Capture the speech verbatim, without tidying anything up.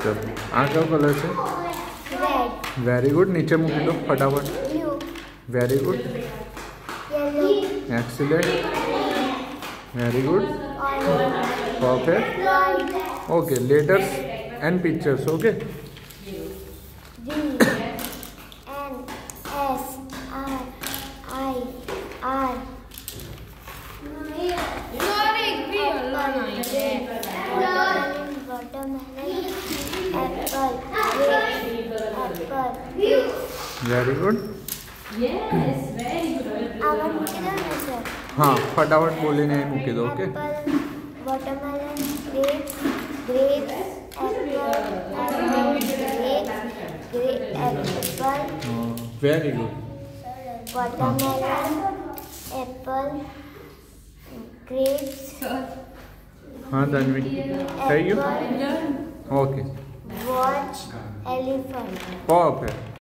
चलो आ क्या कलर है? रेड। वेरी गुड, नीचे मूकी दो फटाफट। Blue. Very good, yellow. Excellent, very good, orange. Perfect. White. Okay, letters and pictures. Okay, V N S R I R watermelon, apple, grape, apple, very good. आवर मूकी दो ना sir. हाँ फटाफट बोले नहीं मूकी दो। Okay, apple, watermelon, grapes, grapes, apple, apple, grapes, grape, apple, very good. Watermelon, apple, grapes, हाँ Tanvi, thank you. Apple, okay, watch, elephant. Perfect.